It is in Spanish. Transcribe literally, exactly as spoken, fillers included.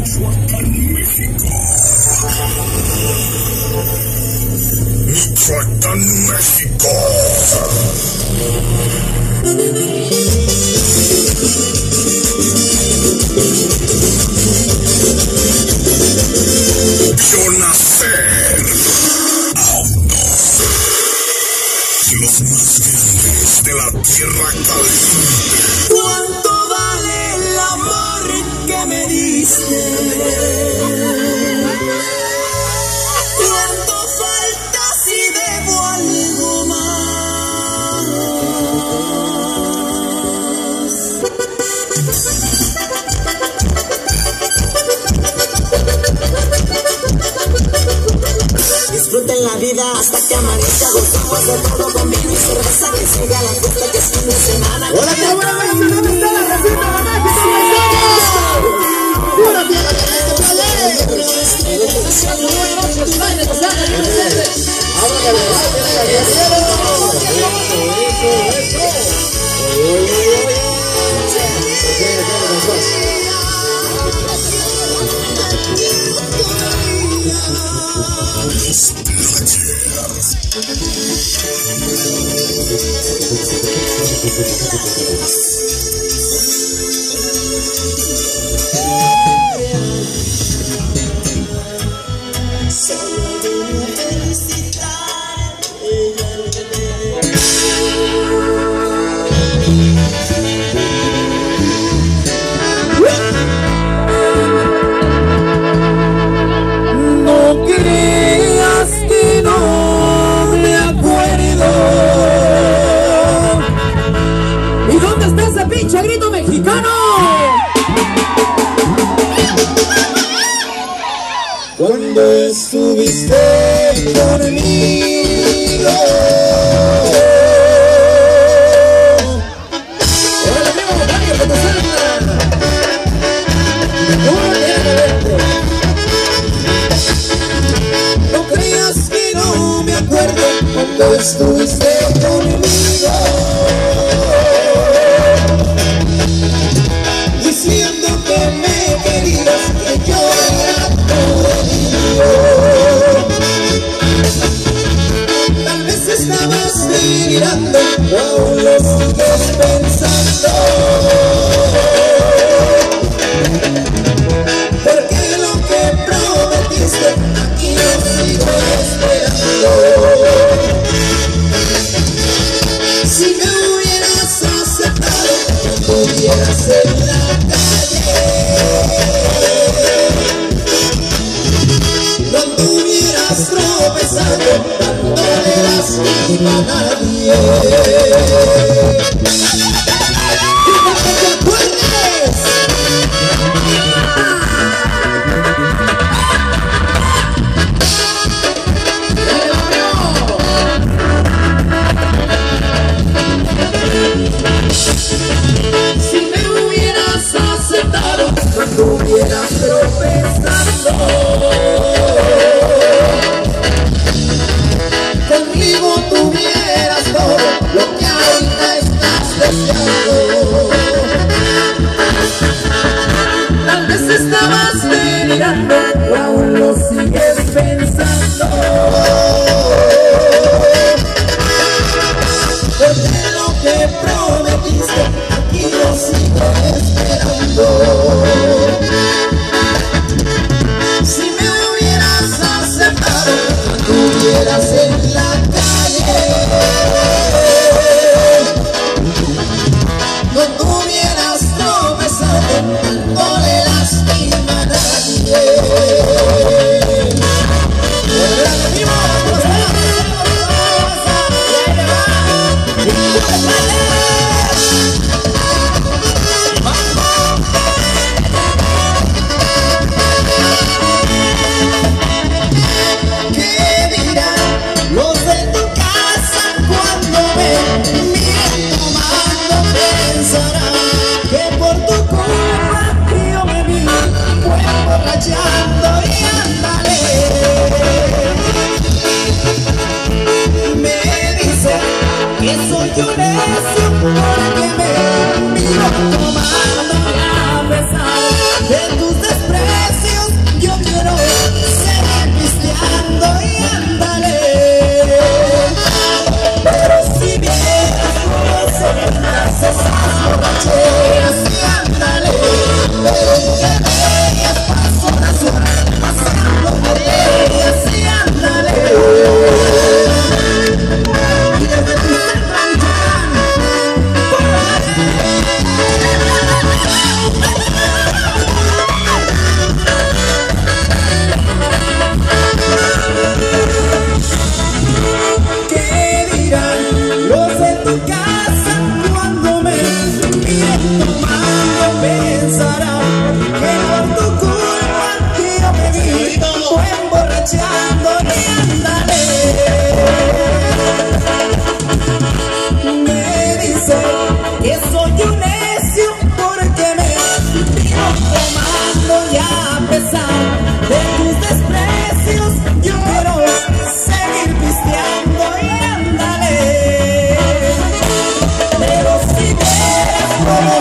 Michoacán, México. Michoacán, México. Vio nacer a unos de los más grandes de la tierra caliente. ¿Cuánto vale el amor que me diste? ¿Cuánto falta si debo algo más? Disfruten la vida hasta que amanezca, gozamos de todo con vino y cerveza, que siga la fiesta, que es fin de semana. ¡Hola, qué buena vez! ¿Dónde está la recita de México? ¡Pura tierra que me tocalle! Buenas noches, baile, gozada, y presentes. ¡Ábrale, baile, guerrero! ¡Eso, eso, eso! ¡Oye, oye, oye! No creas que no me acuerdo. ¿Y dónde está ese pinche grito mexicano? Cuando estuviste conmigo. Hola, amigo, Mario, que te suelta. No creas que no me acuerdo cuando estuviste conmigo, diciendo que me querías, que yo era todo mío. Tal vez estabas delirando, o aún lo sigues pensando, porque lo que prometiste aquí lo sigo esperando. Si me hubieras aceptado, me pudieras en la calle, no hubieras tropezado, dándole lástima a nadie. ¡Y no te acuerdes! Si me hubieras aceptado, no estuvieras tropezando, conmigo tuvieras todo lo que ahorita estás deseando. Tal vez estabas delirando, o aún lo sigues pensando, porque lo que prometiste aquí lo sigo esperando. Si me hubieras aceptado, no estuvieras en la calle, no hubieras tropezado, dándole lástima a nadie. México.